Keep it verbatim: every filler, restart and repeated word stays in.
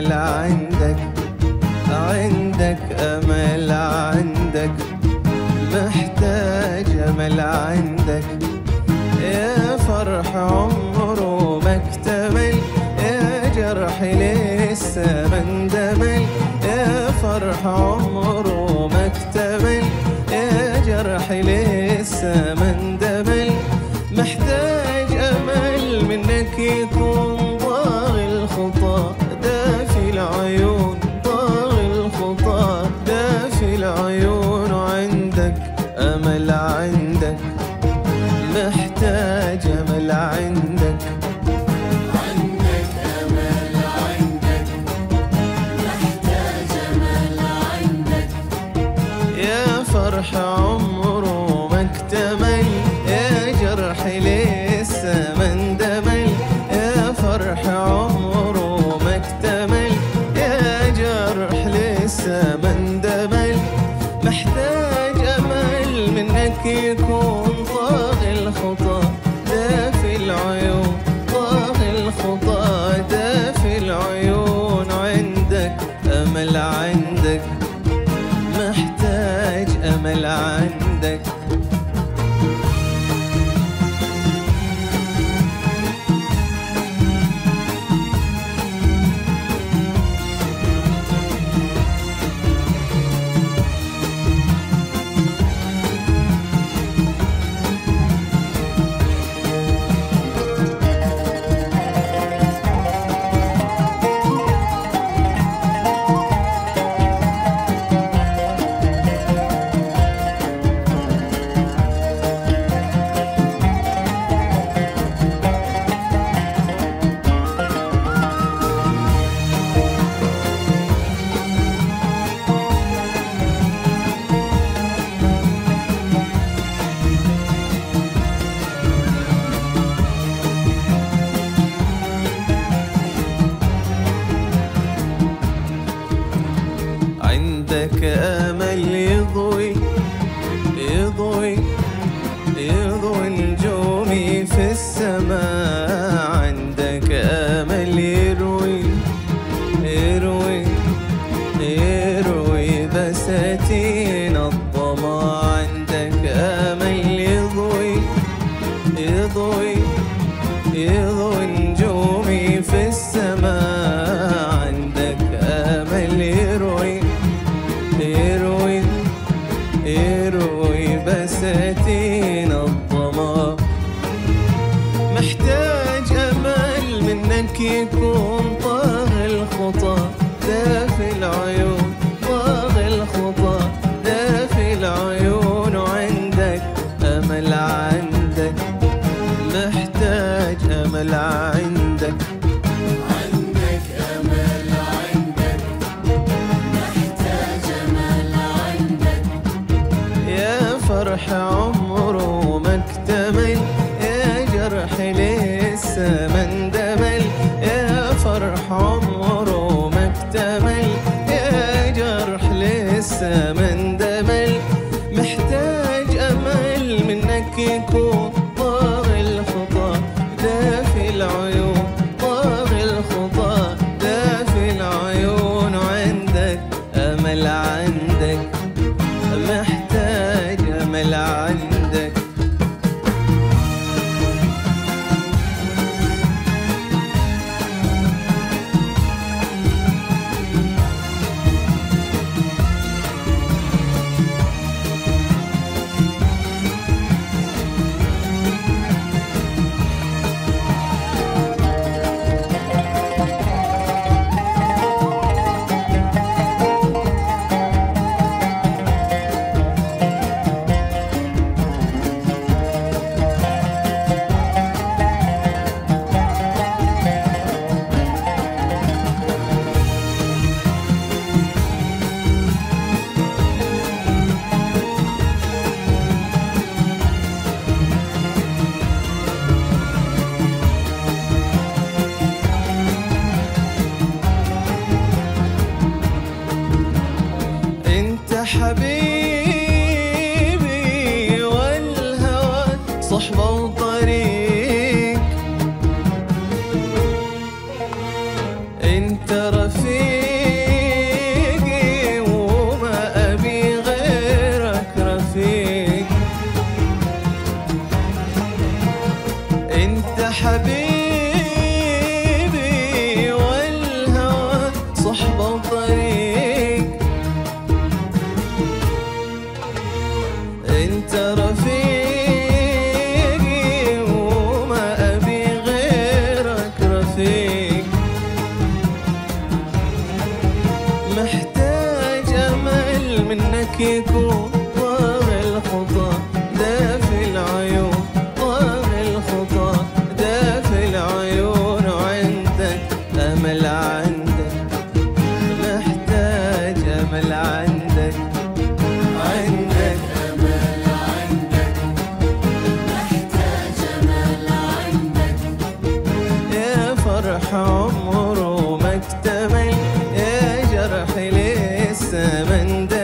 أمل عندك، عندك أمل عندك، محتاج أمل عندك. يا فرح عمره ما اكتمل، يا جرح لسه ما اندمل. يا فرح عمره ما اكتمل، يا جرح لسه ما اندمل. محتاج أمل منك يكون ضاغي الخطى، دافي العيون ضاغي الخطى، دافي العيون. وعندك أمل عندك، محتاج أمل عندك. عندك أمل عندك، محتاج أمل عندك. يا فرح عمره ما اكتمل، يا جرح لسه ما اندمل. يا فرح عمره ما اكتمل، يا جرح لسه ما اندمل. محتاج أمل منك يكون طاغي الخطى، دافي العيون طاغي الخطى، دافي العيون. عندك أمل عندك، محتاج أمل عندك. عندك أمل يضوي يضوي يضوي نجومي في السماء. عندك أمل يروي يروي يروي بساتين الظما. عندك أمل يضوي يضوي يضوي نجومي في السماء. عندك أمل يروي يروي يروي بساتين الظما. محتاج أمل منك يكون طاغي الخطى، دافي العيون طاغي الخطى، دافي العيون. وعندك أمل عندك، محتاج أمل عندك. عندك أمل عندك، محتاج أمل عندك. يا فرح عمره ما اكتمل، يا جرح لسه ما اندمل. يا فرح عمره ما اكتمل، يا جرح لسه ما اندمل. محتاج أمل منك يكون طاغي الخطى، دافي العيون طاغي الخطى، دافي العيون. وعندك أمل عندك، محتاج أمل عندك. حبيبي والهوى صحبة وطريق، انت رفيق عندك